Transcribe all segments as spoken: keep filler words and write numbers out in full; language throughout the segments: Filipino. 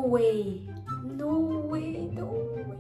way. No way. No way.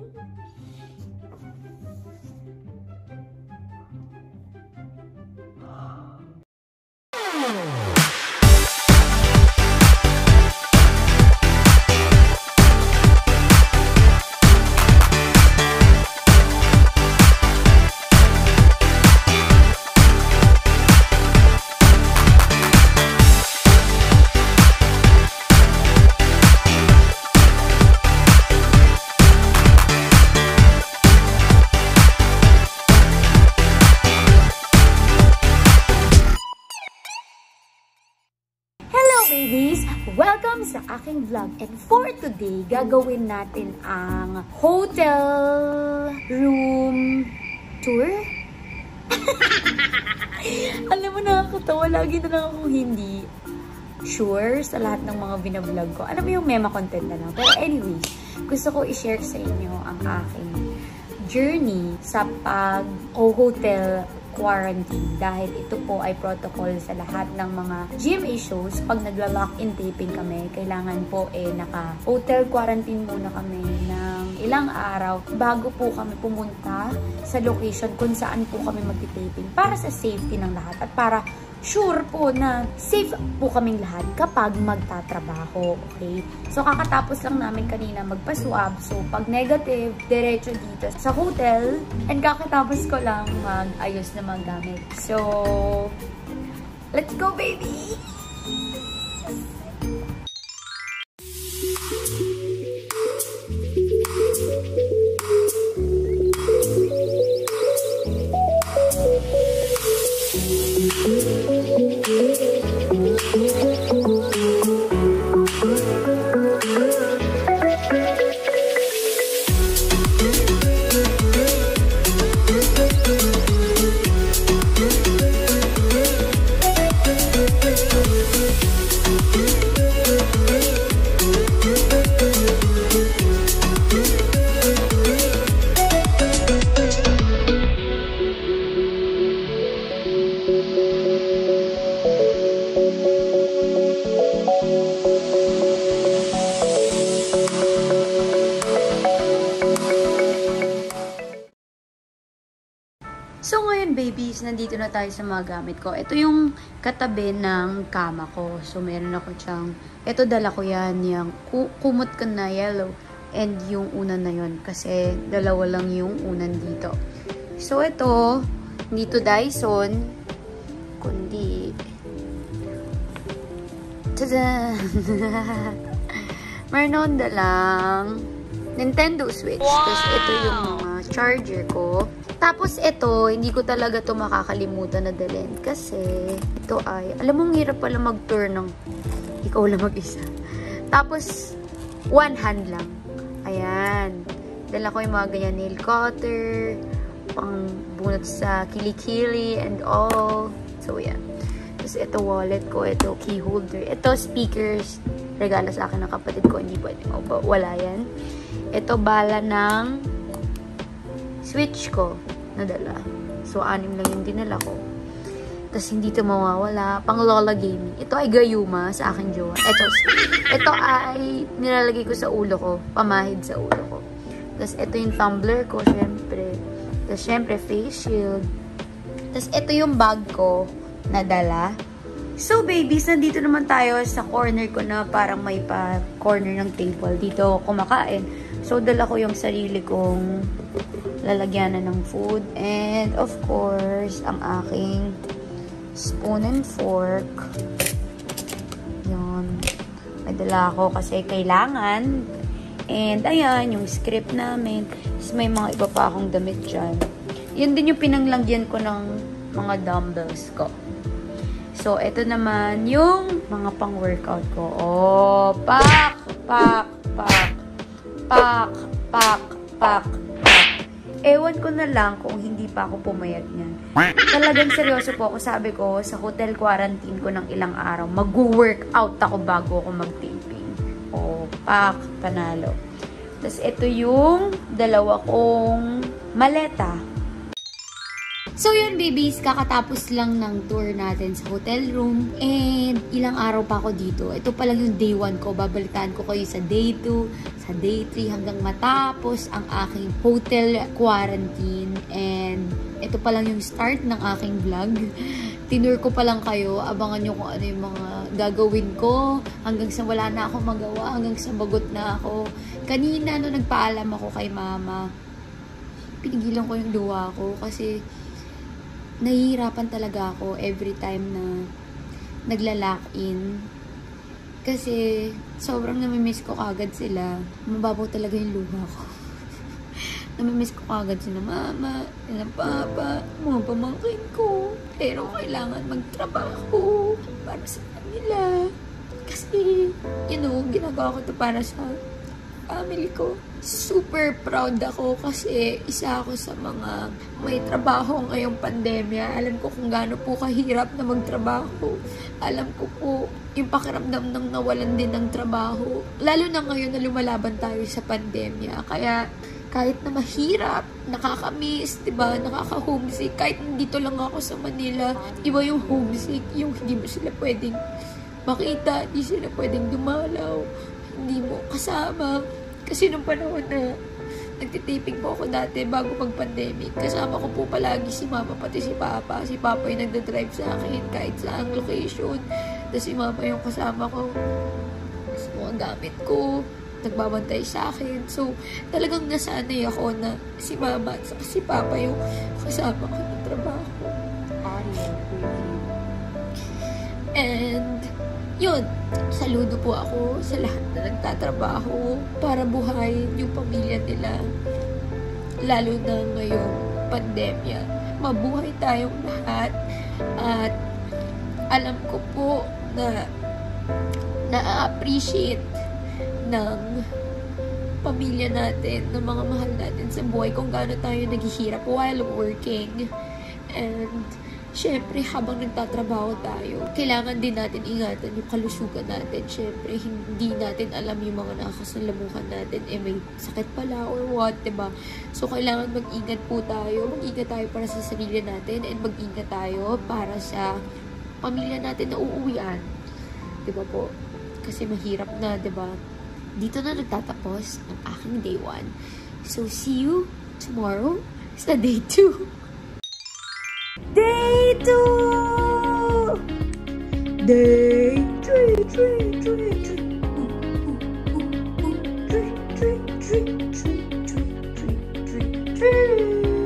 Babies, welcome sa aking vlog, and for today gagawin natin ang hotel room tour. Alam mo, nakakatawa, lagi na lang akong hindi sure sa lahat ng mga binablog ko. Alam mo yung mema content na lang, pero anyways, gusto ko i-share sa inyo ang aking journey sa pag-hotel quarantine, dahil ito po ay protocol sa lahat ng mga G M A shows. Pag nagla-lock-in taping kami, kailangan po eh naka-hotel quarantine muna kami ng ilang araw bago po kami pumunta sa location kung saan po kami magti-taping, para sa safety ng lahat at para sure po na safe po kaming lahat kapag magtatrabaho. Okay? So, kakatapos lang namin kanina magpa-swab. So, pag negative, diretso dito sa hotel. And kakatapos ko lang mag-ayos na mga gamit. So, let's go, baby! So, ngayon, babies, nandito na tayo sa mga gamit ko. Ito yung katabi ng kama ko. So, meron ako siyang, ito dala ko yan, yung kumot ko na yellow, and yung unan na yun. Kasi, dalawa lang yung unan dito. So, ito, hindi to Dyson, kundi, tada! Meron akong dalang Nintendo Switch. Wow! Tapos, ito yung uh, charger ko. Tapos ito, hindi ko talaga to makakalimutan na dalhin. Kasi ito ay, alam mong hirap pala mag-tour ng ikaw lang mag-isa. Tapos, one hand lang. Ayan. Dala ko yung mga ganyan nail cutter, pang bunot sa kilikili and all. So, yan. Tapos ito wallet ko, ito key holder. Ito speakers. Regala sa akin ng kapatid ko. Hindi pwede mo. Wala yan. Ito bala ng Switch ko nadala. So, anim lang yung dinala ko. Tapos, hindi ito mawawala. Pang Lola Gaming. Ito ay gayuma sa aking jowa. Ito, ito ay nilalagay ko sa ulo ko. Pamahid sa ulo ko. Tapos, ito yung tumbler ko, syempre. Tapos, syempre, face shield. Tapos, ito yung bag ko nadala. So, babies, nandito naman tayo sa corner ko na parang may pa corner ng table. Dito kumakain. So, dala ko yung sarili kong lalagyanan ng food. And, of course, ang aking spoon and fork. Yun. May dala ko kasi kailangan. And, ayan, yung script namin. Tapos, may mga iba pa akong damit dyan. Yun din yung pinanglagyan ko ng mga dumbbells ko. So, ito naman yung mga pang-workout ko. Oh, pak, pak, pak, pak, pak, pak, pak. Ewan ko na lang kung hindi pa ako pumayat niyan. Talagang seryoso po ako. Sabi ko, sa hotel quarantine ko ng ilang araw, mag-workout ako bago ako mag-taping. Oh, pak, panalo. Tapos, ito yung dalawa kong maleta. So yun babies, kakatapos lang ng tour natin sa hotel room. And ilang araw pa ako dito. Ito pa lang yung day one ko. Babalitaan ko kayo sa day two, sa day three hanggang matapos ang aking hotel quarantine. And ito pa lang yung start ng aking vlog. Tinur ko pa lang kayo. Abangan nyo kung ano yung mga gagawin ko. Hanggang sa wala na ako magawa. Hanggang sa bagot na ako. Kanina no nagpaalam ako kay mama, pinigilan ko yung luha ko kasi nahihirapan talaga ako every time na nagla-lock in. Kasi sobrang namimiss ko kagad sila. Mababaw talaga yung luha ko. Namimiss ko kagad sila mama, sila papa, mga pamangkin ko. Pero kailangan magtrabaho para sa kanila. Kasi, you know, ginagawa ko to para sa family ko. Super proud ako kasi isa ako sa mga may trabaho ngayong pandemya. Alam ko kung gaano po kahirap na magtrabaho. Alam ko po yung pakiramdam ng nawalan din ng trabaho. Lalo na ngayon na lumalaban tayo sa pandemya. Kaya kahit na mahirap, nakakamiss, diba? Nakaka-homesick. Kahit nandito lang ako sa Manila, iba yung homesick. Yung hindi mo sila pwedeng makita, hindi sila pwedeng dumalaw, hindi mo kasama. Kasi nung panahon na nagtitaping po ako dati bago mag-pandemic, kasama ko po palagi si mama pati si papa. Si papa yung nagdadrive sa akin kahit saang location. Tapos si mama yung kasama ko. Tapos mga gamit ko, nagbabantay sa akin. So, talagang nasanay ako na si mama at si papa yung kasama ko ng trabaho. And yun, saludo po ako sa lahat na nagtatrabaho para buhayin yung pamilya nila. Lalo na ngayong pandemya. Mabuhay tayong lahat. At alam ko po na na-appreciate ng pamilya natin, ng mga mahal natin sa buhay kung gaano tayo naghihirap while working. And syempre, habang nagtatrabaho tayo, kailangan din natin ingatan yung kalusugan natin. Syempre, hindi natin alam yung mga nakakasalamuhan natin. Eh, may sakit pala or what, diba? So, kailangan mag-ingat po tayo. Mag-ingat tayo para sa sarili natin and mag-ingat tayo para sa pamilya natin na uuwian. Diba po? Kasi mahirap na, diba? Dito na nagtatapos ang aking day one. So, see you tomorrow sa day two. Day two! Day three, three, three, three. Three, three, three, three, three, three, three.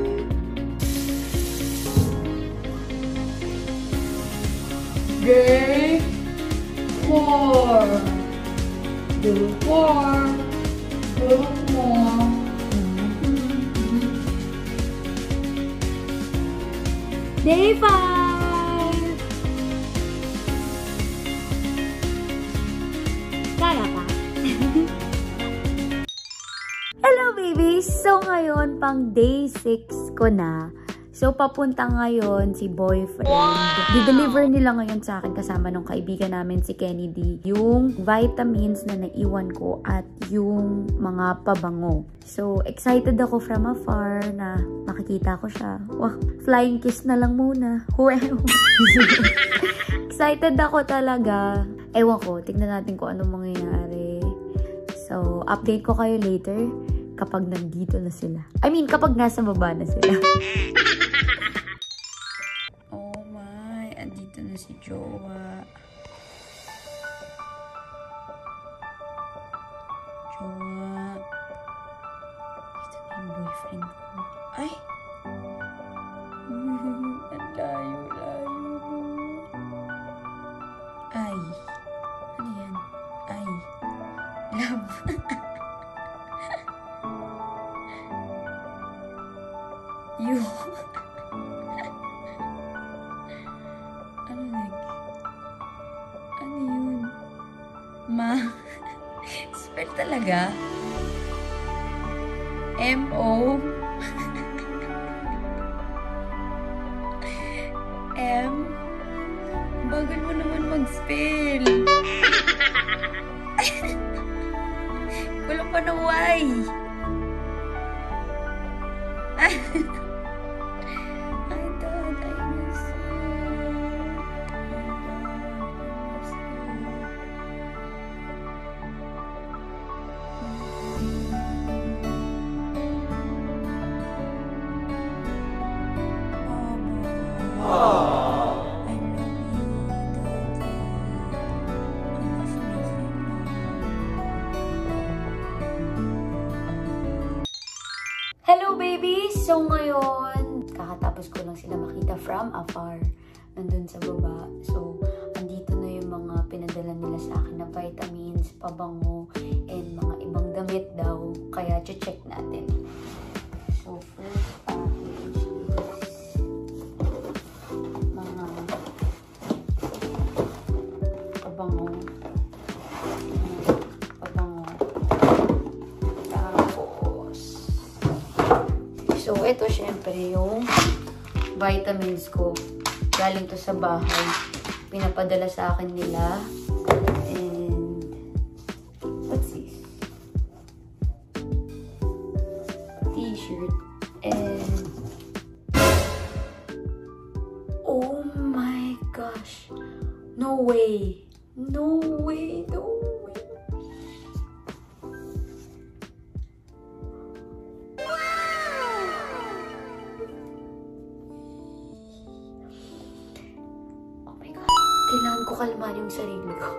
Day four. Day four. Day four. Day five! Kaya pa? Hello babies! So ngayon, pang day six ko na. So, papunta ngayon si boyfriend. Wow! Di-deliver nila ngayon sa akin kasama nung kaibigan namin si Kennedy yung vitamins na naiwan ko at yung mga pabango. So, excited ako from afar na makikita ko siya. Wow, flying kiss na lang muna. Excited ako talaga. Ewan ko, tignan natin kung anong mangyayari. So, update ko kayo later kapag nandito na sila. I mean, kapag nasa baba na sila. Oh my, andito na si Jowa. Jowa. Dito na yung boyfriend ko. Ay! Ang layo-layo mo. Ay. Ano yan? Ay. Love. You. Ano like? Ano yun? Ma. Spell talaga? M O M. Bagal mo naman mag-spell. Wala pa na Y. Ay, Hello babies! So ngayon, kakatapos ko lang sila makita from afar. Nandun sa baba. So, andito na yung mga pinadala nila sa akin na vitamins, pabango, and mga ibang damit daw. Kaya check natin. So, first package is mga pabango. Pabango. Tapos, so, ito syempre yung vitamins ko. Galing to sa bahay. Pinapadala sa akin nila. And, what's this? T-shirt. And, oh my gosh. No way. No way. No way. Kailangan ko kalmahan yung sarili ko.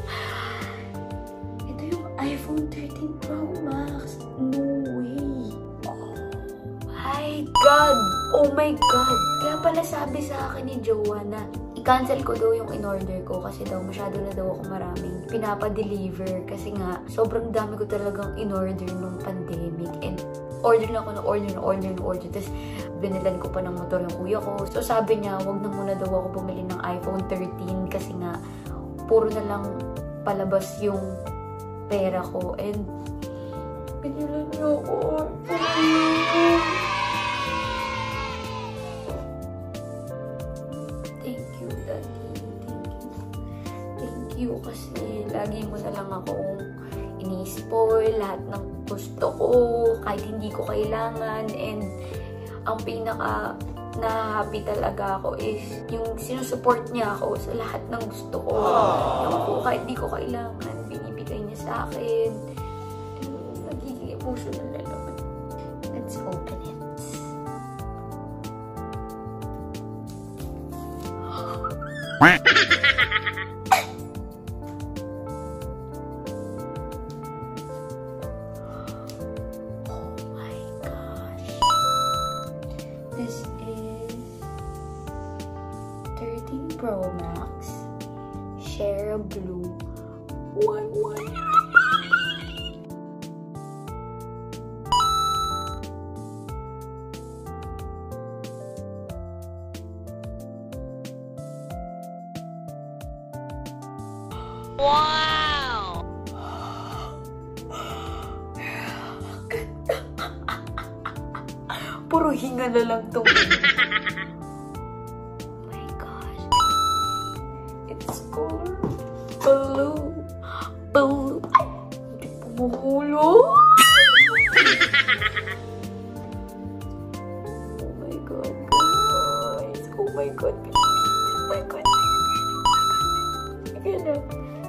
Ito yung iPhone thirteen Pro Max. No way. Oh my God. Oh my God. Kaya pala sabi sa akin ni Joanna, i-cancel ko daw yung in-order ko kasi daw masyado na daw ako maraming pinapa-deliver kasi nga sobrang dami ko talagang in-order nung pandemic and order na ako na order na order na order. Tapos, binilan ko pa ng motor yung kuya ko. So, sabi niya, wag na muna daw ako bumili ng iPhone thirteen kasi nga, puro na lang palabas yung pera ko. And, binilan niyo ako. Thank you, Daddy. Thank you. Thank you kasi lagi mo na lang akong ini-spoil lahat ng gusto ko, kahit hindi ko kailangan. And ang pinaka na-happy talaga ako is yung sinusupport niya ako sa lahat ng gusto ko. Yung ko, kahit hindi ko kailangan, binibigay niya sa akin. And nagiging emotional na naman. Let's open it. This is thirteen Pro Max, Share Blue, one one. Wow! Puro hinga na lang to. Oh my gosh. It's called blue. Blue. Ay! Hindi pumuhulog. Oh my God, guys. Oh my God. Oh my God. Sige na.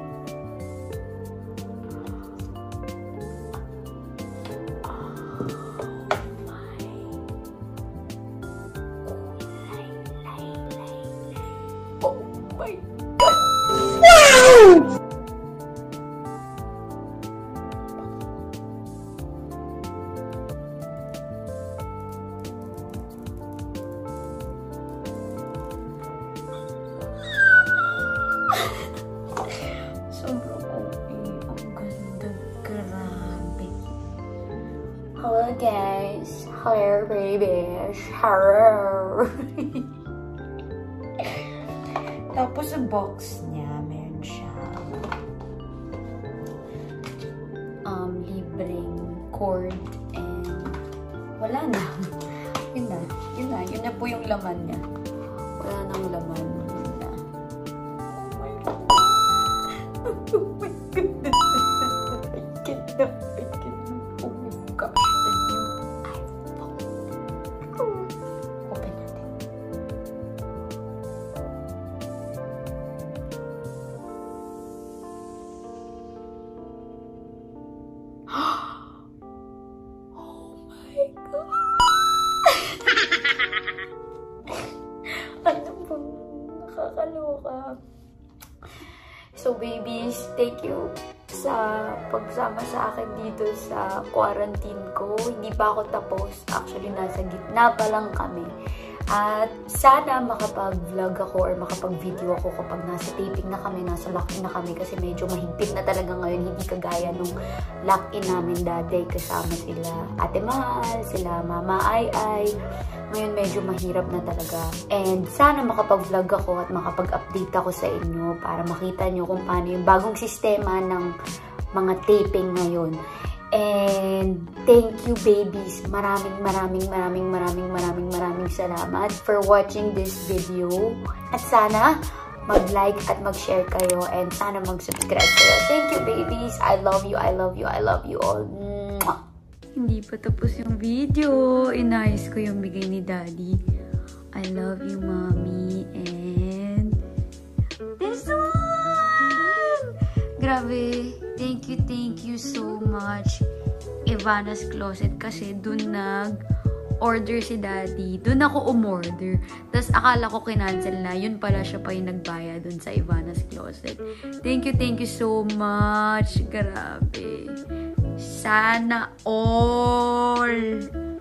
Sobrang okay. Ang ganda. Grabe. Hello guys. Hello babies. Hello. Tapos sa box niya, meron siya um, libreng cord and wala na. Yun na. Yun na. Yun na po yung laman niya. Wala nang laman. Yun na. Oh my goodness. I cannot. I cannot. Oh my gosh. Open natin. Oh my God. Ano bang nakakaloka? So babies, thank you. sa pagsama sa akin dito sa quarantine ko. Hindi pa ako tapos. Actually, nasa gitna pa lang kami. At sana makapag-vlog ako or makapag-video ako kapag nasa taping na kami, nasa lock-in na kami kasi medyo mahigpit na talaga ngayon. Hindi kagaya nung lock-in namin dati. Kasama sila Ate Mahal, sila Mama Ay Ay. Ngayon medyo mahirap na talaga. And sana makapag-vlog ako at makapag-update ako sa inyo para makita nyo kung paano yung bagong sistema ng mga taping ngayon. And thank you, babies. Maraming, maraming, maraming, maraming, maraming, maraming salamat for watching this video. At sana mag-like at mag-share kayo and sana mag-subscribe kayo. Thank you, babies. I love you, I love you, I love you all. Mwah! Hindi pa tapos yung video. Inayos ko yung bigay ni Daddy. I love you, Mommy. And this one! Grabe. Thank you, thank you so much, Ivana's Closet. Kasi dun nag-order si Daddy. Dun ako umorder. Tapos akala ko kinancel na. Yun pala siya pa yung nagbaya dun sa Ivana's Closet. Thank you, thank you so much. Grabe. Sana all